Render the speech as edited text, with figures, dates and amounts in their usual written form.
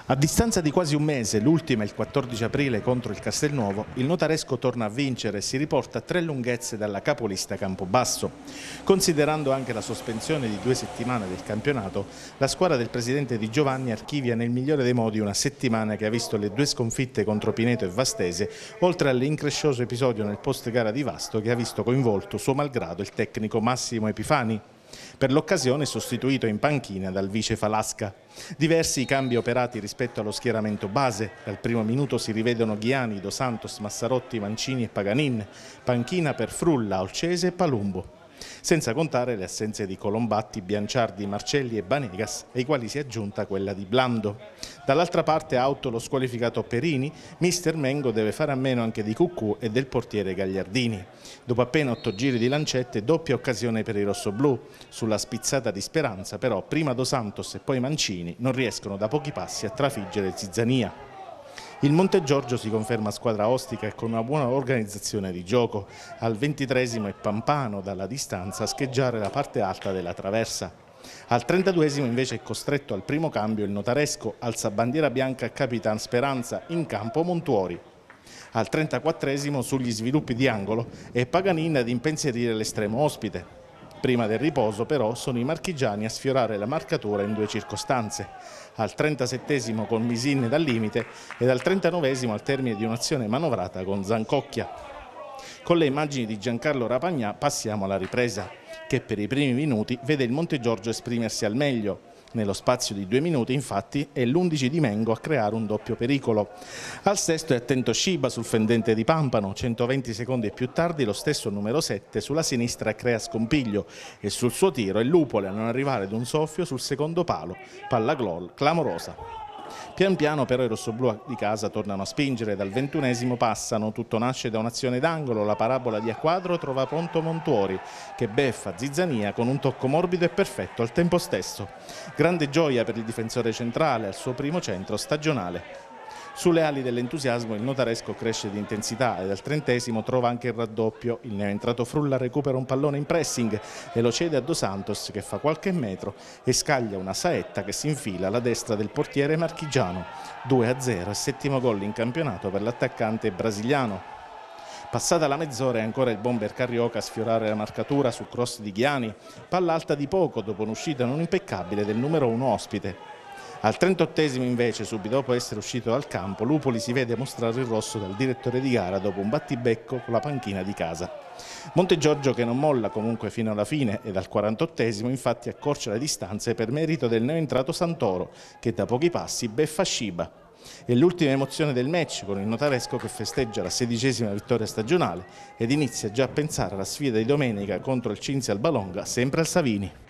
A distanza di quasi un mese, l'ultima il 14 aprile contro il Castelnuovo, il Notaresco torna a vincere e si riporta a 3 lunghezze dalla capolista Campobasso. Considerando anche la sospensione di 2 settimane del campionato, la squadra del presidente Di Giovanni archivia nel migliore dei modi una settimana che ha visto le 2 sconfitte contro Pineto e Vastese, oltre all'increscioso episodio nel post gara di Vasto che ha visto coinvolto suo malgrado il tecnico Massimo Epifani. Per l'occasione sostituito in panchina dal vice Falasca. Diversi i cambi operati rispetto allo schieramento base. Dal primo minuto si rivedono Ghiani, Dos Santos, Massarotti, Mancini e Paganin. Panchina per Frulla, Olcese e Palumbo. Senza contare le assenze di Colombatti, Bianciardi, Marcelli e Banegas, ai quali si è aggiunta quella di Blando. Dall'altra parte, auto lo squalificato Perini, mister Mengo deve fare a meno anche di Cucù e del portiere Gagliardini. Dopo appena 8 giri di lancette, doppia occasione per i rossoblù. Sulla spizzata di Speranza, però, prima Dos Santos e poi Mancini non riescono da pochi passi a trafiggere Zizzania. Il Montegiorgio si conferma squadra ostica e con una buona organizzazione di gioco. Al 23esimo è Pampano dalla distanza a scheggiare la parte alta della traversa. Al 32esimo invece è costretto al primo cambio il Notaresco, alza bandiera bianca Capitan Speranza, in campo Montuori. Al 34esimo sugli sviluppi di angolo è Paganin ad impensierire l'estremo ospite. Prima del riposo però sono i marchigiani a sfiorare la marcatura in 2 circostanze, al 37esimo con Misin dal limite ed al 39esimo al termine di un'azione manovrata con Zancocchia. Con le immagini di Giancarlo Rapagnà passiamo alla ripresa, che per i primi minuti vede il Montegiorgio esprimersi al meglio. Nello spazio di 2 minuti, infatti, è l'11 di Mengo a creare un doppio pericolo. Al sesto è attento Sciba sul fendente di Pampano, 120 secondi più tardi lo stesso numero 7 sulla sinistra crea scompiglio e sul suo tiro è Lupoli a non arrivare ad un soffio sul secondo palo, palla gol clamorosa. Pian piano però i rossoblù di casa tornano a spingere, dal 21esimo passano, tutto nasce da un'azione d'angolo, la parabola di A4 trova pronto Montuori che beffa Zizzania con un tocco morbido e perfetto al tempo stesso. Grande gioia per il difensore centrale al suo primo centro stagionale. Sulle ali dell'entusiasmo il Notaresco cresce di intensità ed al 30esimo trova anche il raddoppio. Il neoentrato Frulla recupera un pallone in pressing e lo cede a Dos Santos che fa qualche metro e scaglia una saetta che si infila alla destra del portiere marchigiano. 2-0 e settimo gol in campionato per l'attaccante brasiliano. Passata la mezz'ora è ancora il bomber Carrioca a sfiorare la marcatura su cross di Ghiani, palla alta di poco dopo un'uscita non impeccabile del numero 1 ospite. Al 38esimo invece, subito dopo essere uscito dal campo, Lupoli si vede mostrare il rosso dal direttore di gara dopo un battibecco con la panchina di casa. Montegiorgio che non molla comunque fino alla fine e dal 48esimo infatti accorcia le distanze per merito del neoentrato Santoro che da pochi passi beffa Sciba. È l'ultima emozione del match con il Notaresco che festeggia la 16esima vittoria stagionale ed inizia già a pensare alla sfida di domenica contro il Cinzia Albalonga sempre al Savini.